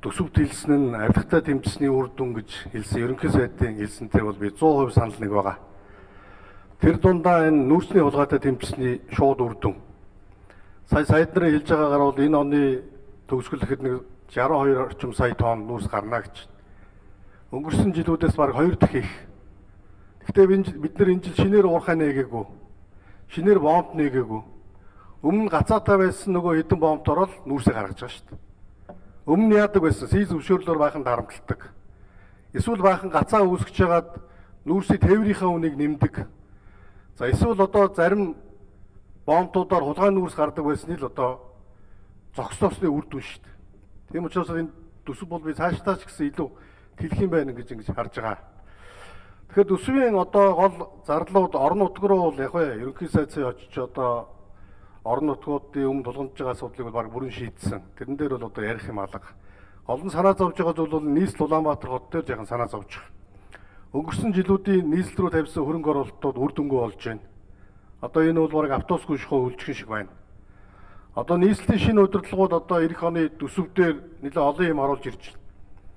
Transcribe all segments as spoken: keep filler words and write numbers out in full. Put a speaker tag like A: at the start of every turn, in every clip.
A: төсөвт хэлсэн нь авилгатай тэмцсэний үр дүн гэж хэлсэн. Ерөнхий сайдын хэлсэнтэй бол би сто процент санал нэг байгаа. Тэр дундаа энэ нүүрсний хулгайтай тэмцсэний шууд үр дүн. Сая сайд нарын хэлж байгаагаар бол энэ оны төгсгөл ихэд нэг шестьдесят two орчим сая тонн нүүрс гарна гэж. Өнгөрсөн жилүүдээс бараг хоёр дахин их. Гэхдээ бид нар энэ жил шинээр уурхай нээгээгүй. Шинээр бомб нээгээгүй. Өмнө гацаатай байсан нөгөө хэдэн бомб орол нүүрсээ гаргаж байгаа шүү дээ. Өмнө яадаг байсан? Сиз өвшөөрлөөр баахан дарамталдаг. Эсвэл баахан гацаа үүсгэж хагаад нүүрсийн тээврийнхаа үнийг нэмдэг. За эсвэл одоо зарим бомбуудаар хулгай нүүрс гардаг байсны л одоо зогсоосны үр дүн шүү дээ. Тийм учраас энэ төсөв бол би цаашдаа ч гэсэн илүү тэлэх юм байна гэж ингэж харж байгаа. Тэгэхээр төсвийн одоо гол зарлууд орон нутг руу бол яг вэ ерөнхий сайдын очиж одоо орон нутгуудын өмнө тулгамдж байгаа асуудлыг бол баг бүрэн шийдсэн. Тэрэн дээр бол одоо ярих юм алга. Гол нь санаа зовж байгаа зүйл бол нийслэл Улаанбаатар хот дээр жаахан санаа зовж байгаа. Өнгөрсөн жилүүдийн нийслэл рүү тавьсан хөрөнгө оруулалтууд үр дүнгүй болж байна. Одоо энэ бол бараг автобусгүй шахуу үлжих шиг байна. Одоо нийслэлийн шинэ удирдлагууд одоо эх оны төсөвдөр нэлээд олон юм оруулж ирж байна.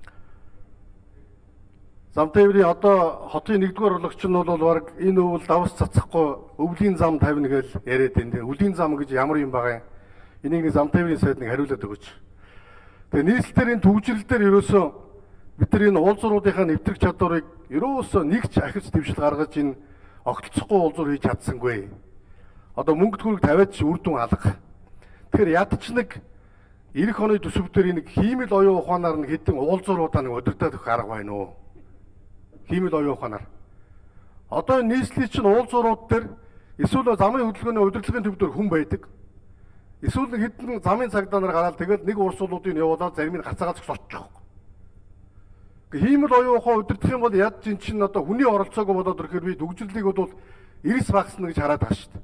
A: Зам тээврийн одоо хотын нэгдүгээр урлагч нь бол баг энэ өвөл давс цацахгүй өвлийн зам тавина гэж яриад байна. Өвлийн зам гэж ямар юм байгаа юм? Энийг нэг зам тээврийн сайд нэг хариулаад өгөөч. Тэгээ нийслэлээр энэ төвжирэл дээр ерөөсөө бид нар энэ уулзууруудынхаа нэвтрэх чадварыг ерөөсөө нэг ч ахиц дэвшил гаргаж энэ огтлцохгүй уулзуур хийж чадсангүй. Одоо мөнгө төгрөг тавиад ч үр дүн алга. Тэгэхээр ядч нэг эх оны төсөв дээр нэг хиймэл оюун ухаанаар нэг хэдэн уулзууруудаа нэг удирдах арга байна уу? Хиймэл оюун ухаанаар. Одоо нийслэлийн чинь уулзуурууд дээр эсвэл замын хөдөлгөөний удирдлагын төв дээр хүн байдаг. Эсвэл нэг хэдэн замын цагдаа нар гараад тэгэл нэг урсуулуудыг явуулаад зарим нь гацаагац очих. Хиймэл оюун ухаан удирдах юм бол яд чинь чинь одоо хүний оролцоог болоод ирэхээр би төгжрлийг бол эрс багасна гэж хараад байгаа шүү дээ.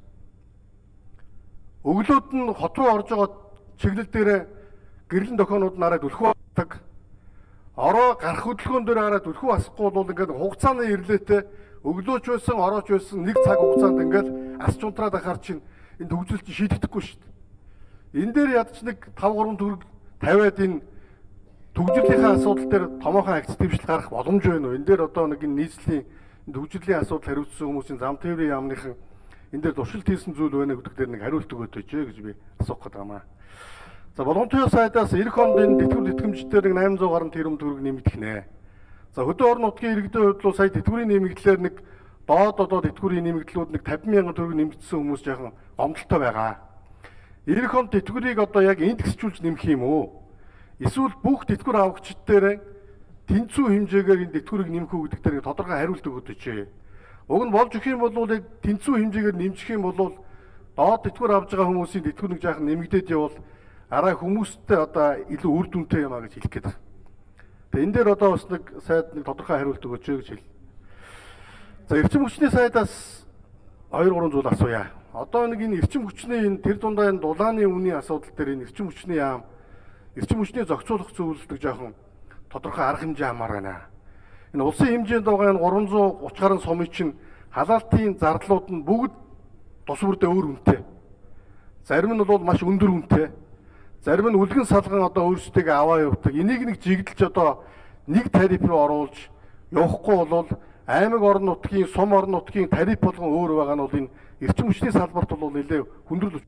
A: Өглөөд нь хот руу орж байгаа чиглэл дээр гэрлэн дохионууд нараад өлхөө авдаг. Ороо гарах хөдөлгөөн дээр хараад өлхөө асахгүй бол ингээд хугацааны ирлээтэй өглөөч байсан орооч байсан нэг цаг хугацаанд ингээд ас чунтраад ахаар чинь энэ төгжрөл чинь шийдэгдэхгүй шүү дээ. Энэ дээр ядч нэг five three төгрөг тавиад энэ төгжрөлийн асуудал дээр томоохон акц дэвшил гарах боломж байна уу? Энэ дээр одоо нэг нийслэлийн төгжрөлийн асуудал хариуцсан хүмүүсийн зам тээврийн яамныхан энэ дээр туршилт хийсэн зүйл байна гэдэг дээр нэг хариулт өгөөд байж гэж би асуух гээд байна. За боломжтой сайдаас эх онд энэ тэтгэвэр тэтгэмжтээр нэг eight hundred гаруй тэрбум төгрөг нэмэгдэх нэ. За хөдөө орон нутгийн иргэдийн хувьд бол сая тэтгэврийн нэмэгдлээр нэг доод одоо тэтгэврийн нэмэгдлүүд нэг fifty мянган төгрөг нэмэгдсэн хүмүүс яахан гомдолтой байгаа. Эх онд тэтгэврийг одоо яг индексжүүлж нэмэх юм уу? Эсвэл бүх тэтгэвэр авагчид дээр тэнцүү хэмжээгээр энэ тэтгэврийг нэмэх үү гэдэг дээр тодорхой хариулт өгөөд өчөө. Уг нь болж өгөх юм бол яг тэнцүү хэмжээгээр нэмжих юм бол доод тэтгэвэр авж байгаа хүмүүсийн тэтгэвэр нэг жаахан нэмэгдээд явбал арай хүмүүстэй одоо илүү үр дүнтэй юм а гэж хэлэх гээд байна. Тэгээ энэ дээр одоо бас нэг сайд нэг тодорхой хариулт өгөөч гэж хэл. За эрчим хүчний сайдаас two three зүйл асууя. Одоо нэг энэ эрчим хүчний энэ тэр дундаа энэ дулааны үнийн асуудал дээр энэ эрчим хүчний яам эрчим хүчний зохицуулах зөвлөлдөг жоохон тодорхой арга хэмжээ хамаар байна. Энэ улсын хэмжээнд байгаа энэ three hundred thirty гаруй сумын чинь халаалтын зардлууд нь бүгд тус бүрдээ өөр үнэтэй. Зарим нь бол маш өндөр үнэтэй. Зарим нь үлгэн салган одоо өөрсдөө аваа явуулдаг. Энийг нэг жигдэлж одоо нэг тариф руу оруулж явахгүй бол аймаг орон нутгийн, сум орон нутгийн тариф болгон өөр байгаа нь бол энэ эрчим хүчний салбарт бол нэлээ хүндрэл.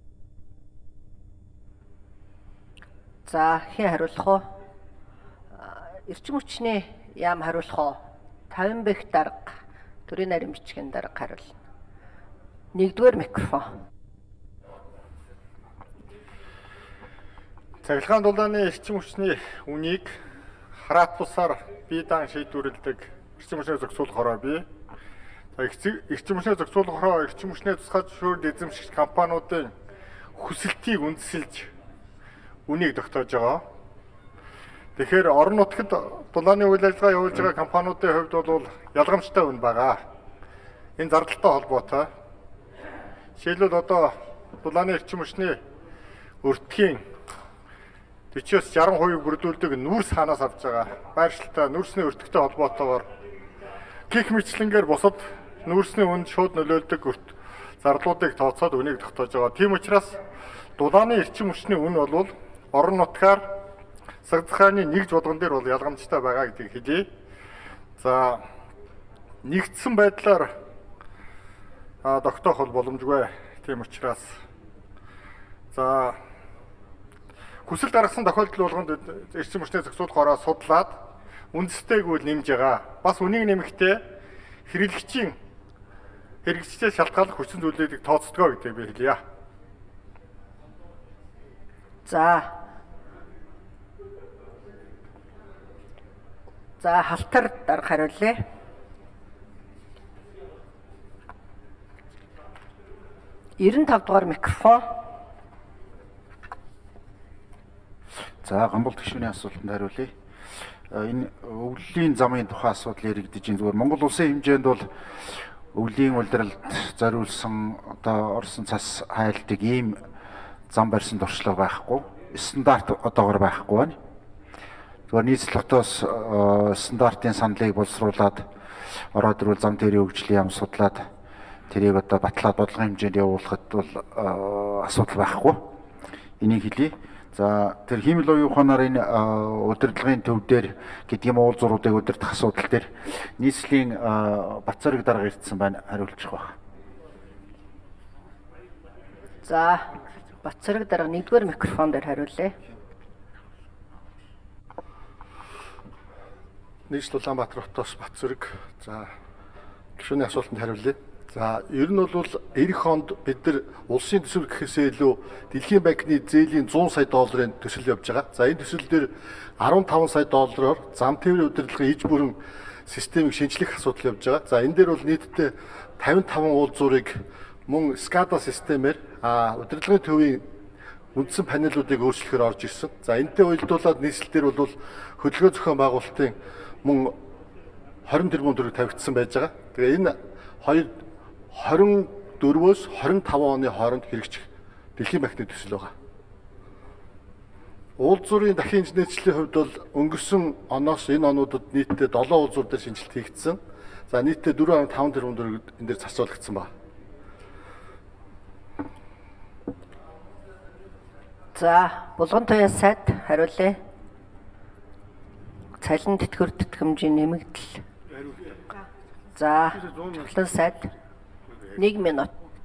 B: За хэн хариулах вэ? Эрчим хүчний яам хариулах уу? fifty бэх дарга төрийн нарийн бичгийн дарга хариулна. Нэгдүгээр микрофон.
C: Цахилгаан дулааны эрчим хүчний үнийг хараат бусаар бие даан шийдвэрлэдэг эрчим хүчний зохицуулахаараа бий. За эрчим хүчний зохицуулахаараа эрчим хүчний тусгай зөвшөөрөл эзэмшигч компаниудын хүсэлтийг үндэслэж үнийг тогтоож байгаа. Тэгэхээр орон нутгад дулааны үйл ажиллагаа явуулж байгаа компаниудын хувьд бол ялгамжтай үн байгаа. Энэ зардалтай холбоотой. Жишээлбэл одоо дулааны эрчим хүчний өртгийн forty-sixty percent бүрдүүлдэг нүүрс хаанаас авч байгаа. Байршилтай нүүрсний өртөгтэй холбоотойгоор гих мэтлэнгээр бусад нүүрсний үнд шууд нөлөөлдөг зардлуудыг тооцоод үнийг тогтоож байгаа. Тийм учраас дулааны эрчим хүчний үн бол орон нутгаар засаг захааны нэгж болгон дээр бол ялгамжтай байгаа гэдгийг хэлье. За нэгдсэн байдлаар а тогтоох бол боломжгүй. Тийм учраас за хүсэл гаргасан тохиолдол болгонд эрчим хүчний зохицуулах хороо судлаад үндэстэйг үл нэмж байгаа. Бас үнийг нэмэхдээ хэрэглэгчийн хэрэглэгчдээс шалтгааллах хүчин зүйлүүдийг тооцдгоо гэдгийг би хэлье.
B: За. За халтар дарга хариулъя. девяносто пять дугаар микрофон.
D: За гамбол гишүүний асуултанд хариулъя. Энэ өвлийн замын тухай асуудал яригдж байна. Зүгээр Монгол улсын хэмжээнд бол өвлийн улиралд зориулсан одоо орсон цас хайлтыг ийм зам барьсан туршлага байхгүй. Стандарт одоогор байхгүй байна. Зүгээр нийслэлтоос стандартын саналыг боловсруулад ороод ирвэл зам тээврийн хөгжлийн яам судлаад тэрийг одоо батлаад бодлогын хэмжээнд явуулахад бол асуудал байхгүй. Энийг хэлье. За тэр хиймэл оюун ухаанаар энэ удирдлагын төв дээр гэдэг юм уул зуруудыг удирдах асуудал дээр нийслэлийн Бацарыг дарга ирсэн байна, хариулчих баг.
B: За Бацарыг дарга нэгдүгээр микрофон дээр хариулъя.
A: Нийслэл Улаанбаатар хотоос Бацарыг. За гишүүний асуултанд хариулъя. За ер нь бол эх онд бид нар улсын төсөв гэхээсээ илүү Дэлхийн банкны зээлийн зуун сая долларын төсөл явж байгаа. За энэ төсөл дээр арван таван сая доллараар зам тээврийн удирдлагын иж бүрэн системийг шинжлэх асуудал явж байгаа. За энэ дээр бол нийтдээ тавин таван уулзуурыг мөн SCADA системээр а удирдлагын төвийн үндсэн панелуудыг өөрчлөхөөр орж ирсэн. За энэтэй уялдуулаад нийслэлээр бол хөдөлгөөн зохион байгуулалтын мөн хорин тэрбум төгрөг тавигдсан байж байгаа. Тэгээ энэ хоёр хорин дөрвөөс хорин таван оны хооронд хэрэгжих Дэлхийн банкны төсөл байгаа. Уулзуурын дахин инженерчлэлийн хувьд бол өнгөрсөн оноос энэ онуудад нийтдээ долоон уулзуур дээр шинжилт хийгдсэн. За нийтдээ дөрвөн нугдугаар таван тэрбум төгрөг энэ дээр зарцуулагдсан байна.
B: За Булган туяа сайд хариулъя. Цалин тэтгэвэр тэтгэмжийн нэмэгдэл. За Чухлан сайд нэг минут.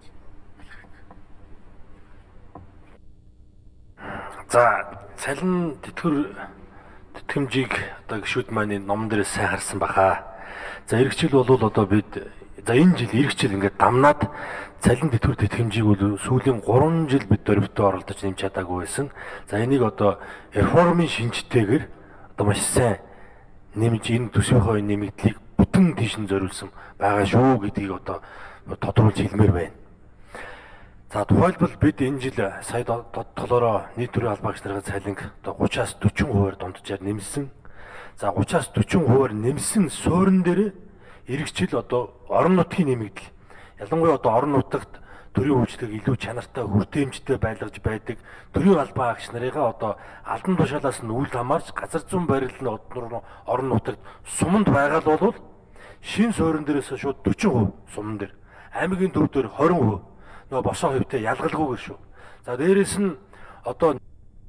E: За цалин тэтгэвэр тэтгэмжийг одоо гишүүд маань номон дээрээ сайн харсан баха. За эх жил бол одоо бид за энэ жил эх жил ингээд дамнаад цалин тэтгэвэр тэтгэмжийг бол сүүлийн гурван жил бид дөрвтөө оролдож нэмж чадаагүй байсан. За энийг одоо реформын шинжтэйгээр одоо маш сайн нэмж энэ төсвийнхөө нэмэгдлийг бүтэн тийш нь зориулсан байгаа шүү гэдгийг одоо тодруулж хэлмээр байна. За тухайлбал бид энэ жил сая толороо нийт төрийн албаагч нарын цалинг одоо гураваас дөрвөн хувиар дунджаар нэмсэн. За гураваас дөрвөн хувиар нэмсэн суурин дээр эх жил одоо орон нутгийн нэмэгдэл. Ялангуяа одоо орон нутагт төрийн хөгжлийг илүү чанартай хүртээмжтэй байлгаж байдаг төрийн албаагч нарыгаа одоо алдан тушаалаас нь үл хамаарч газар зүйн барилны орон нутагт суманд байгаа л бол шин суурин дээрээс шууд дөрвөн хувь суман дээр аймгийн төв дээр двадцать хувь нөгөө босоо хувьтай ялгалгүйгээр шүү. За дээрэс нь одоо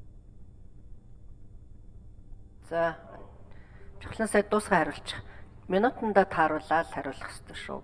B: за Чухлан сайд дуусгай хариулчих. Минутанда тааруулаад хариулах ёстой шүү.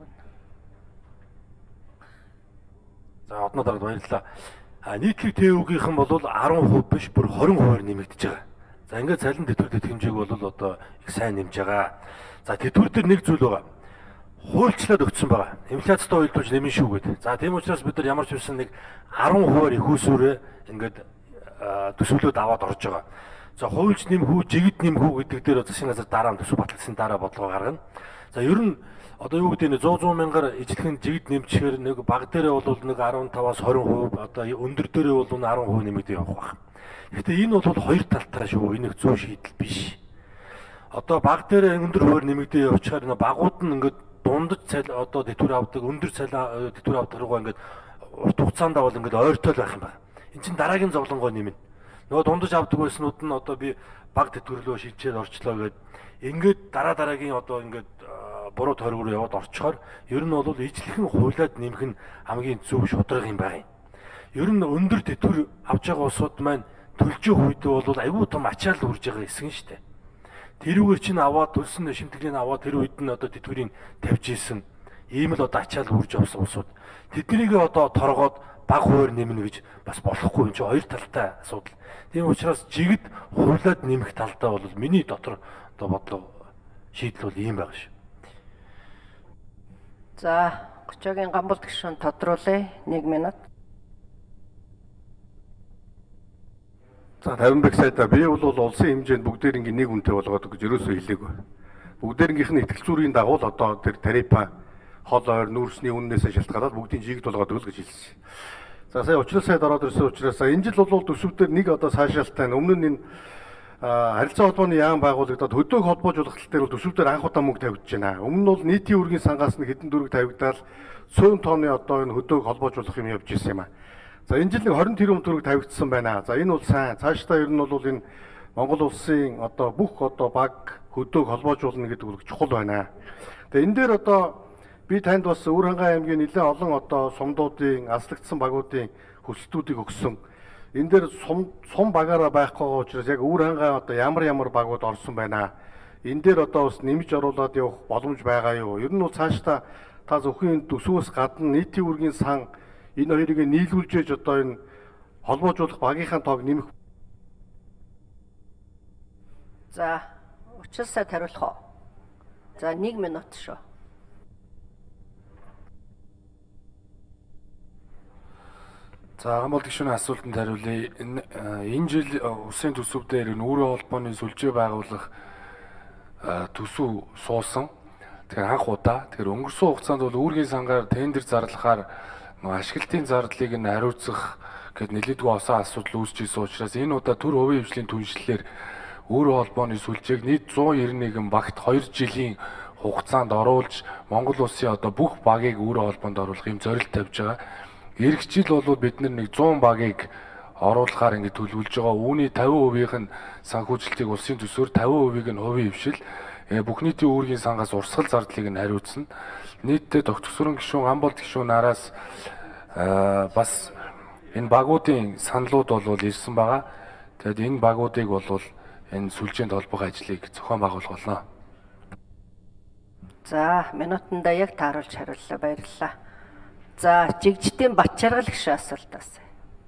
E: За одноо дараад баярлалаа. А нийтлэг ТЭУ-гийнхэн бол десять хувь биш бүр двадцать хувиар нэмэгдэж байгаа. За ингээд цалин тэтгэвэр тэтгэмжийг бол одоо их сайн нэмж байгаа. За тэтгэвэр дээр нэг зүйл байгаа. Хуульчлаад өгсөн байгаа. Инфляцтай уялдуулж нэмэн шүү гэдэг. За тийм учраас бид нар ямар ч үсэн нэг десять хувиар их усүрээ ингээд төсвөлүүд аваад орж байгаа. За хуульч нэмхүү, жигд нэмхүү гэдэг дээр засгийн газар дараа төсөв баталсан дараа бодлого гаргана. За ер нь одоо юу гэдэг нь сто мянгаар ижлэхэн жигд нэмчихээр нэг баг дээрээ бол нэг десять-аас двадцать хувь одоо өндөр дээрээ бол десять хувь нэмэгдээ явах байх. Гэхдээ энэ бол хоёр талтараа шүү. Энэ их зүүн шийдэл биш. Одоо баг дээрээ өндөр хувиар нэмэгдээ явчихаар нэг багууд нь ингээд дундаж цал одоо тэтгэвэр авдаг, өндөр цал тэтгэвэр авдаг руугаа ингээд урт хугацаанд бол ингээд ойртол байх юм байна. Энд чинь дараагийн зовлонгоо нэмнэ. Нөгөө дундаж авдаг байснууд нь одоо би баг тэтгэвэрлөө шийдчихэд орчлоо гэд ингээд дараа дараагийн одоо ингээд буруу тойрог руу яваад орчхоор ер нь бол ижлэхэн хуйлаад нэмэх нь хамгийн зөв шударга юм байна. Ер нь өндөр тэтгэвэр авч байгаа улсууд маань төлж байгаа үед бол айгүй том ачаал үрж байгаа хэсэг нь шүү дээ. Тэрүүгээр чинь аваад төлсөн шимтгэлийг аваад тэр үед нь одоо тэтгэврийг тавьж ийсэн ийм л одоо ачаал үрж авсан усууд тэднийг одоо торгоод баг хуваар нэмнэ гэж бас болохгүй юм чи хоёр талтай асуудал. Тийм учраас жигд хувлаад нэмэх талдаа бол миний дотор одоо бодлого шийдэл бол ийм байгаа шүү.
B: За Гочогийн Гамбол гишүүн тодруулъя. нэг минут.
A: За тавин бэх сайдаа би бол улсын хэмжээнд бүгдээрингийн нэг үнэтэй болгоод гэж ерөөсөө хэлээгүй. Бүгдээрнгийнх нь ихтгэл зүйн дагуу л одоо тэр тарифа хол ойр нүүрсний үннээс шалтгаалаад бүгдийн жигд болгоод өгөл гэж хэлсэн. За сая учлал сайд ороод ирсэн учраас энэ жил бол төсөвдөр нэг одоо цаашаалтай өмнө нь энэ харилцаа холбооны яам байгуулагдаад хөдөөг холбоожуулах тал дээр бол төсөвдөр анх удаа мөнгө тавьж байна. Өмнө нь бол нийтийн үргийн сангаас нь хэдэн дөрөв тавигдаад сүүн тооны одоо энэ хөдөөг холбоожуулах юм явж ирсэн юм аа. За энэ жил нэг двадцать тэрбум төгрөг тавигдсан байна. За энэ бол сайн. Цаашдаа ер нь бол энэ Монгол улсын одоо бүх одоо баг хөдөөг холбоожуулна гэдэг бол чухал байна. Тэгээ энэ дээр одоо би танд бас Өвөр хангай аймгийн нэлээд олон одоо сумдуудын аслагдсан багуудын хөсөлтүүдийг өгсөн. Энэ дээр сум сум багаараа байхгүй учраас яг Өвөр хангай одоо ямар ямар багууд орсон байна. Энэ дээр одоо бас нэмж оруулаад явах боломж байгаа юу? Ер нь бол цаашдаа та зөвхөн төсвөөс гадна нийтийн үргийн сан энэ хоёрыг нийлүүлж одоо энэ холбоожуулах багийнхаа тоог нэмэх.
B: За учлалсаа хариулах уу? За нэг минут шүү.
F: За Гамбол гишүүний асуултанд хариулъя. Энэ жил улсын төсөв дээр энэ өөрийн холбооны сүлжээ байгуулах төсөв суусан. Тэгэхээр анх удаа. Тэгэхээр өнгөрсөн хугацаанд бол үүргийн сангаар тендер зарлахаар ашиглалтын зардлыг нь хариуцах гэд нэлээдгүй осон асуудал үүсэж ирсэн учраас энэ удаа төр хувийн хвшлийн түншлэлээр өөрийн холбооны сүлжээг нийт зуун найман нэгэн багт хоёр жилийн хугацаанд оруулж Монгол улсын одоо бүх багийг өөрийн холбоонд оруулах юм зорилт тавьж байгаа. Ирэх жил бол бид нэг зуун багийг оруулахаар ингэ төлөвлөж байгаа. Үүний тавин хувийнх нь санхүүжилтийг улсын төсвөр, тавин хувийг нь хувийн хвшил бүх нийтийн үүргийн сангаас урсгал зардлыг нь хариуцна. Нийтдээ тогтворсон гишүүн Гамбол гишүүн нараас бас энэ багуудын саналуд бол ирсэн байгаа. Тэгэд энэ багуудыг бол энэ сүлжээнд холбох ажлыг зохион байгуулах болно.
B: За минутанда яг тааруулж хариуллаа, баярлалаа. За жигжтийн Батчаргал гишүүн асуултаас.